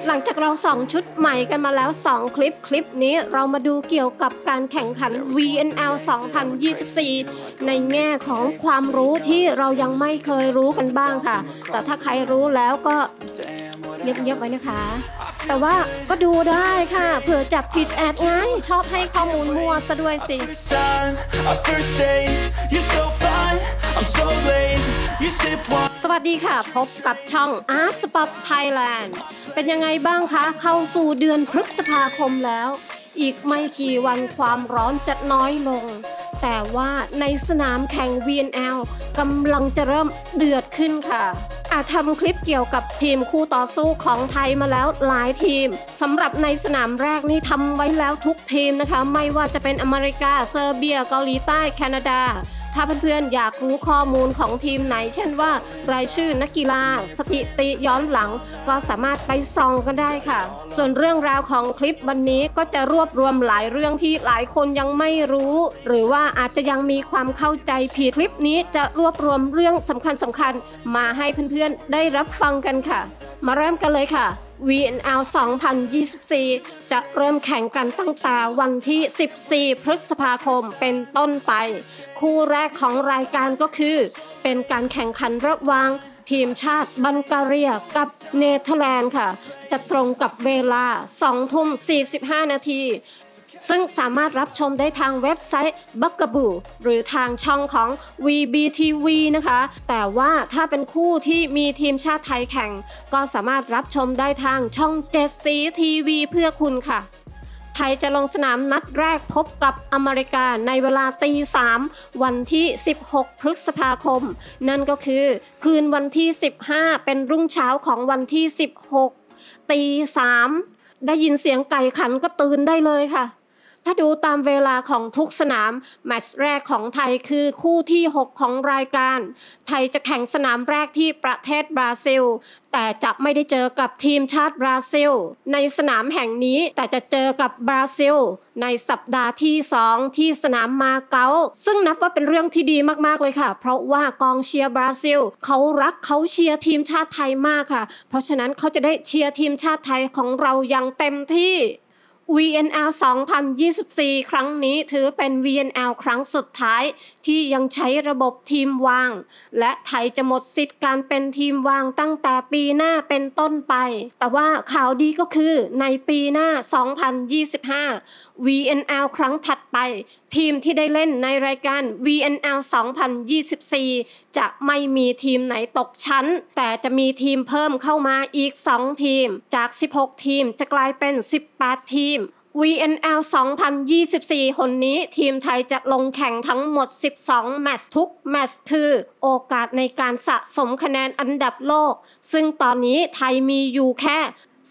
หลังจากเราส่องชุดใหม่กันมาแล้ว2คลิปนี้เรามาดูเกี่ยวกับการแข่งขัน VNL 2024 ในแง่ของความรู้ที่เรายังไม่เคยรู้กันบ้างค่ะแต่ถ้าใครรู้แล้วก็เงียบๆไว้นะคะแต่ว่าก็ดูได้ค่ะเผื่อจับผิดแอดไงชอบให้ข้อมูลมั่วซะด้วยสิสวัสดีค่ะพบกับช่อง AskPop Thailand เป็นยังไงบ้างคะเข้าสู่เดือนพฤษภาคมแล้วอีกไม่กี่วันความร้อนจะน้อยลงแต่ว่าในสนามแข่ง VNL กำลังจะเริ่มเดือดขึ้นค่ะทำคลิปเกี่ยวกับทีมคู่ต่อสู้ของไทยมาแล้วหลายทีมสำหรับในสนามแรกนี่ทำไว้แล้วทุกทีมนะคะไม่ว่าจะเป็นอเมริกาเซอร์เบียเกาหลีใต้แคนาดาถ้าเพื่อนๆอยากรู้ข้อมูลของทีมไหนเช่นว่ารายชื่อนักกีฬาสถิติย้อนหลังก็สามารถไปส่องกันได้ค่ะส่วนเรื่องราวของคลิปวันนี้ก็จะรวบรวมหลายเรื่องที่หลายคนยังไม่รู้หรือว่าอาจจะยังมีความเข้าใจผิดคลิปนี้จะรวบรวมเรื่องสำคัญมาให้เพื่อนๆได้รับฟังกันค่ะมาเริ่มกันเลยค่ะ VNL 2024 จะเริ่มแข่งกันตั้งแต่วันที่14พฤษภาคมเป็นต้นไปคู่แรกของรายการก็คือเป็นการแข่งขันระหว่างทีมชาติบัลแกเรียกับเนเธอร์แลนด์ค่ะจะตรงกับเวลา 20:45 นาทีซึ่งสามารถรับชมได้ทางเว็บไซต์ Bugaboo หรือทางช่องของ VBTV นะคะแต่ว่าถ้าเป็นคู่ที่มีทีมชาติไทยแข่งก็สามารถรับชมได้ทางช่อง7สีทีวีเพื่อคุณค่ะไทยจะลงสนามนัดแรกพบกับอเมริกาในเวลาตี 3วันที่16พฤษภาคมนั่นก็คือคืนวันที่15เป็นรุ่งเช้าของวันที่16ตี 3ได้ยินเสียงไก่ขันก็ตื่นได้เลยค่ะถ้าดูตามเวลาของทุกสนามแมตช์แรกของไทยคือคู่ที่6ของรายการไทยจะแข่งสนามแรกที่ประเทศบราซิลแต่จะไม่ได้เจอกับทีมชาติบราซิลในสนามแห่งนี้แต่จะเจอกับบราซิลในสัปดาห์ที่2ที่สนามมาเก๊าซึ่งนับว่าเป็นเรื่องที่ดีมากๆเลยค่ะเพราะว่ากองเชียร์บราซิลเขารักเขาเชียร์ทีมชาติไทยมากค่ะเพราะฉะนั้นเขาจะได้เชียร์ทีมชาติไทยของเราอย่างเต็มที่VNL 2024 ครั้งนี้ถือเป็น VNL ครั้งสุดท้ายที่ยังใช้ระบบทีมวางและไทยจะหมดสิทธิ์การเป็นทีมวางตั้งแต่ปีหน้าเป็นต้นไปแต่ว่าข่าวดีก็คือในปีหน้า 2025 VNL ครั้งถัดไปทีมที่ได้เล่นในรายการ VNL 2024 จะไม่มีทีมไหนตกชั้นแต่จะมีทีมเพิ่มเข้ามาอีก2ทีมจาก16ทีมจะกลายเป็น18ทีมVNL 2024 หนนี้ทีมไทยจะลงแข่งทั้งหมด12แมตช์ทุกแมตช์คือโอกาสในการสะสมคะแนนอันดับโลกซึ่งตอนนี้ไทยมีอยู่แค่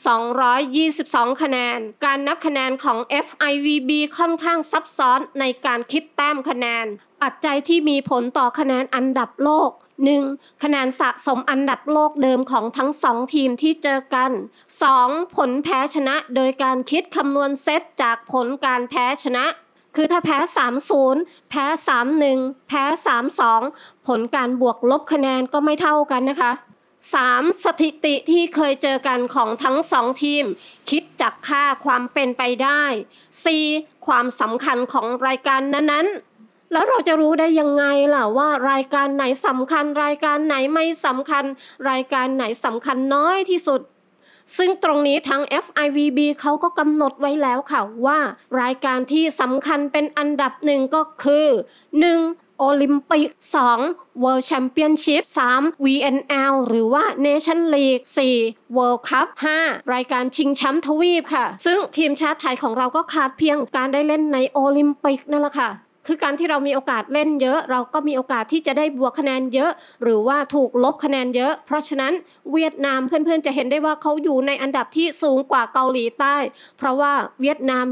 222คะแนนการนับคะแนนของ FIVB ค่อนข้างซับซ้อนในการคิดแต้มคะแนนปัจจัยที่มีผลต่อคะแนนอันดับโลก 1. คะแนนสะสมอันดับโลกเดิมของทั้ง2ทีมที่เจอกัน 2. ผลแพ้ชนะโดยการคิดคำนวณเซตจากผลการแพ้ชนะคือถ้าแพ้ 3-0 แพ้ 3-1 แพ้ 3-2 ผลการบวกลบคะแนนก็ไม่เท่ากันนะคะ3. สถิติที่เคยเจอกันของทั้ง2ทีมคิดจากค่าความเป็นไปได้ 4. ความสำคัญของรายการนั้นๆแล้วเราจะรู้ได้ยังไงล่ะว่ารายการไหนสำคัญรายการไหนไม่สำคัญรายการไหนสำคัญน้อยที่สุดซึ่งตรงนี้ทาง FIVB เขาก็กำหนดไว้แล้วค่ะว่ารายการที่สำคัญเป็นอันดับ1ก็คือ 1. โอลิมปิก 2. World Championship 3. VNL หรือว่า Nation League 4. World Cup 5. รายการชิงแชมป์ทวีปค่ะซึ่งทีมชาติไทยของเราก็ขาดเพียงการได้เล่นในโอลิมปิกนั่นแหละค่ะคือการที่เรามีโอกาสเล่นเยอะเราก็มีโอกาสที่จะได้บวกคะแนนเยอะหรือว่าถูกลบคะแนนเยอะเพราะฉะนั้นเวียดนามเพื่อนๆจะเห็นได้ว่าเขาอยู่ในอันดับที่สูงกว่าเกาหลีใต้เพราะว่าเวียดนามมี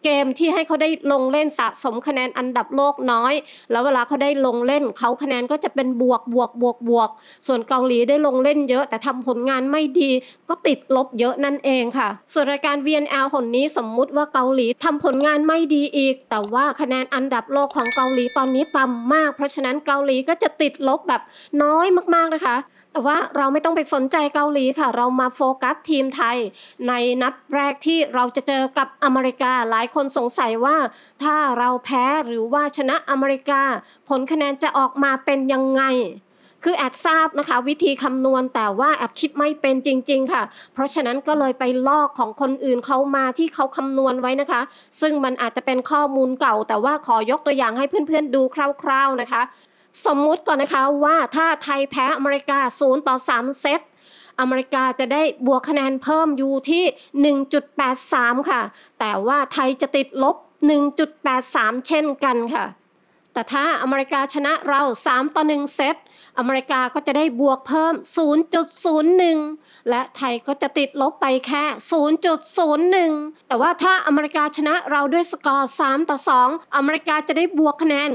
เกมที่ให้เขาได้ลงเล่นสะสมคะแนนอันดับโลกน้อยแล้วเวลาเขาได้ลงเล่นเขาคะแนนก็จะเป็นบวกส่วนเกาหลีได้ลงเล่นเยอะแต่ทำผลงานไม่ดีก็ติดลบเยอะนั่นเองค่ะส่วนรายการ VNL หนนี้สมมุติว่าเกาหลีทำผลงานไม่ดีอีกแต่ว่าคะแนนอันดับโลกของเกาหลีตอนนี้ต่ำมากเพราะฉะนั้นเกาหลีก็จะติดลบแบบน้อยมากๆนะคะแต่ว่าเราไม่ต้องไปสนใจเกาหลีค่ะเรามาโฟกัสทีมไทยในนัดแรกที่เราจะเจอกับอเมริกาหลายคนสงสัยว่าถ้าเราแพ้หรือว่าชนะอเมริกาผลคะแนนจะออกมาเป็นยังไงคือแอดทราบนะคะวิธีคำนวณแต่ว่าแอดคิดไม่เป็นจริงๆค่ะเพราะฉะนั้นก็เลยไปลอกของคนอื่นเขามาที่เขาคำนวณไว้นะคะซึ่งมันอาจจะเป็นข้อมูลเก่าแต่ว่าขอยกตัวอย่างให้เพื่อนๆดูคร่าวๆนะคะสมมุติก่อนนะคะว่าถ้าไทยแพ้อเมริกา0-3เซตอเมริกาจะได้บวกคะแนนเพิ่มอยู่ที่ 1.83 ค่ะแต่ว่าไทยจะติดลบ 1.83 เช่นกันค่ะแต่ถ้าอเมริกาชนะเรา3-1เซตอเมริกาก็จะได้บวกเพิ่ม 0.01 และไทยก็จะติดลบไปแค่ 0.01 แต่ว่าถ้าอเมริกาชนะเราด้วยสกอร์3-2อเมริกาจะได้บวกคะแนน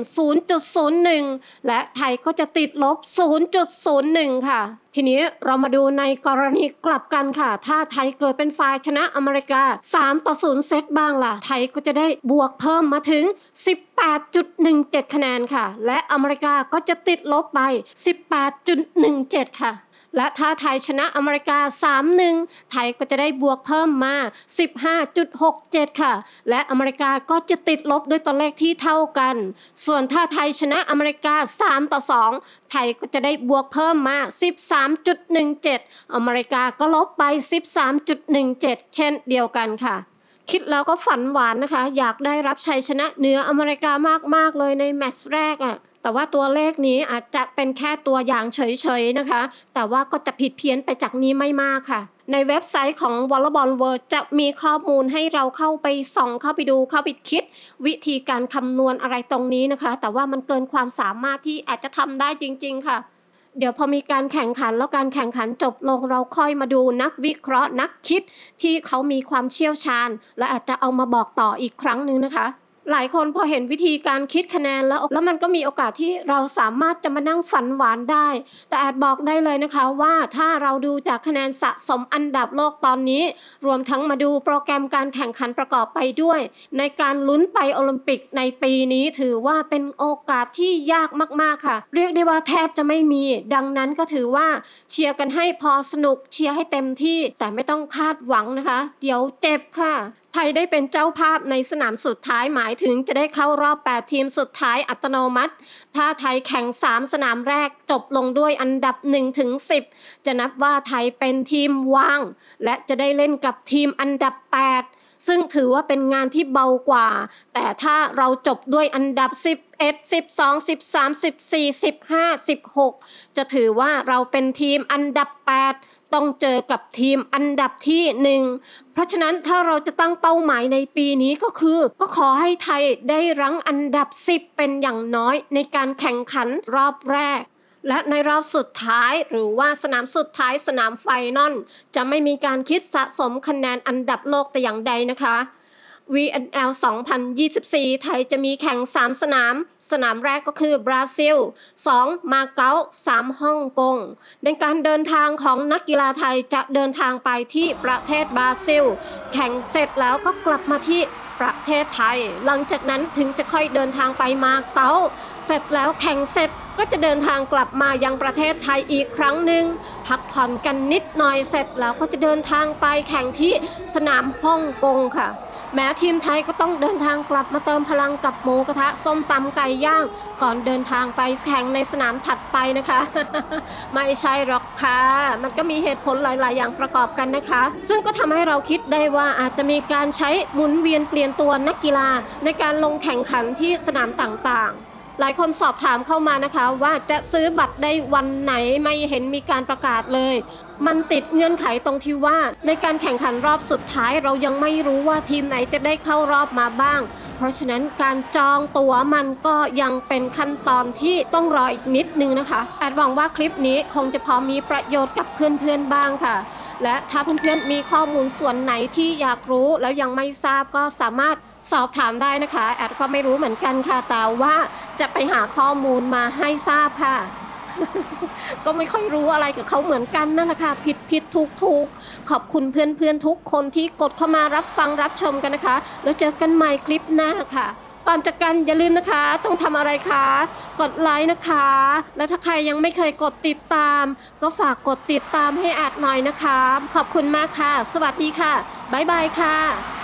0.01 และไทยก็จะติดลบ 0.01 ค่ะทีนี้เรามาดูในกรณีกลับกันค่ะถ้าไทยเกิดเป็นฝ่ายชนะอเมริกา3-0เซตบ้างล่ะไทยก็จะได้บวกเพิ่มมาถึง 18.17 คะแนนค่ะและอเมริกาก็จะติดลบไป 18.17 ค่ะและถ้าไทยชนะอเมริกา 3-1 ไทยก็จะได้บวกเพิ่มมา 15.67 ค่ะและอเมริกาก็จะติดลบด้วยตัวเลขที่เท่ากันส่วนถ้าไทยชนะอเมริกา 3-2 ไทยก็จะได้บวกเพิ่มมา 13.17 อเมริกาก็ลบไป 13.17 เช่นเดียวกันค่ะคิดแล้วก็ฝันหวานนะคะอยากได้รับชัยชนะเหนืออเมริกามากๆเลยในแมตช์แรกแต่ว่าตัวเลขนี้อาจจะเป็นแค่ตัวอย่างเฉยๆนะคะแต่ว่าก็จะผิดเพี้ยนไปจากนี้ไม่มากค่ะในเว็บไซต์ของ Volleyball World จะมีข้อมูลให้เราเข้าไปส่องเข้าไปดูเข้าไปคิดวิธีการคำนวณอะไรตรงนี้นะคะแต่ว่ามันเกินความสามารถที่อาจจะทำได้จริงๆค่ะเดี๋ยวพอมีการแข่งขันแล้วการแข่งขันจบลงเราค่อยมาดูนักวิเคราะห์นักคิดที่เขามีความเชี่ยวชาญและอาจจะเอามาบอกต่ออีกครั้งนึงนะคะหลายคนพอเห็นวิธีการคิดคะแนนแล้วมันก็มีโอกาสที่เราสามารถจะมานั่งฝันหวานได้แต่อาจบอกได้เลยนะคะว่าถ้าเราดูจากคะแนนสะสมอันดับโลกตอนนี้รวมทั้งมาดูโปรแกรมการแข่งขันประกอบไปด้วยในการลุ้นไปโอลิมปิกในปีนี้ถือว่าเป็นโอกาสที่ยากมากๆค่ะเรียกได้ว่าแทบจะไม่มีดังนั้นก็ถือว่าเชียร์กันให้พอสนุกเชียร์ให้เต็มที่แต่ไม่ต้องคาดหวังนะคะเดี๋ยวเจ็บค่ะไทยได้เป็นเจ้าภาพในสนามสุดท้ายหมายถึงจะได้เข้ารอบ8ทีมสุดท้ายอัตโนมัติถ้าไทยแข่ง3สนามแรกจบลงด้วยอันดับ 1-10 จะนับว่าไทยเป็นทีมว่างและจะได้เล่นกับทีมอันดับ8ซึ่งถือว่าเป็นงานที่เบากว่าแต่ถ้าเราจบด้วยอันดับ11 12 13 14 15 16จะถือว่าเราเป็นทีมอันดับ8ต้องเจอกับทีมอันดับที่1เพราะฉะนั้นถ้าเราจะตั้งเป้าหมายในปีนี้ก็ขอให้ไทยได้รั้งอันดับ10เป็นอย่างน้อยในการแข่งขันรอบแรกและในรอบสุดท้ายหรือว่าสนามสุดท้ายสนามไฟนอลจะไม่มีการคิดสะสมคะแนนอันดับโลกแต่อย่างใดนะคะ VNL 2024 ไทยจะมีแข่ง3สนามแรกก็คือบราซิล2มาเก๊า3ฮ่องกงในการเดินทางของนักกีฬาไทยจะเดินทางไปที่ประเทศบราซิลแข่งเสร็จแล้วก็กลับมาที่ประเทศไทยหลังจากนั้นถึงจะค่อยเดินทางไปมาเก๊าเสร็จแล้วแข่งเสร็จก็จะเดินทางกลับมายังประเทศไทยอีกครั้งหนึ่งพักผ่อนกันนิดหน่อยเสร็จแล้วก็จะเดินทางไปแข่งที่สนามฮ่องกงค่ะแม้ทีมไทยก็ต้องเดินทางกลับมาเติมพลังกับหมูกระทะส้มตำไก่ย่างก่อนเดินทางไปแข่งในสนามถัดไปนะคะ ไม่ใช่หรอกค่ะมันก็มีเหตุผลหลายๆอย่างประกอบกันนะคะซึ่งก็ทำให้เราคิดได้ว่าอาจจะมีการใช้หมุนเวียนเปลี่ยนตัวนักกีฬาในการลงแข่งขันที่สนามต่างๆหลายคนสอบถามเข้ามานะคะว่าจะซื้อบัตรได้วันไหนไม่เห็นมีการประกาศเลยมันติดเงื่อนไขตรงที่ว่าในการแข่งขันรอบสุดท้ายเรายังไม่รู้ว่าทีมไหนจะได้เข้ารอบมาบ้างเพราะฉะนั้นการจองตั๋วมันก็ยังเป็นขั้นตอนที่ต้องรออีกนิดนึงนะคะแอดหวังว่าคลิปนี้คงจะพอมีประโยชน์กับเพื่อนๆบ้างค่ะและถ้าเพื่อนๆมีข้อมูลส่วนไหนที่อยากรู้แล้วยังไม่ทราบก็สามารถสอบถามได้นะคะแอดก็ไม่รู้เหมือนกันค่ะแต่ว่าจะไปหาข้อมูลมาให้ทราบค่ะ ก็ไม่ค่อยรู้อะไรกับเขาเหมือนกันนั่นแหละค่ะผิดถูกขอบคุณเพื่อนทุกคนที่กดเข้ามารับฟังรับชมกันนะคะแล้วเจอกันใหม่คลิปหน้าค่ะก่อนจากกันอย่าลืมนะคะต้องทำอะไรคะกดไลค์นะคะและถ้าใครยังไม่เคยกดติดตามก็ฝากกดติดตามให้แอดหน่อยนะคะขอบคุณมากค่ะสวัสดีค่ะบ๊ายบายค่ะ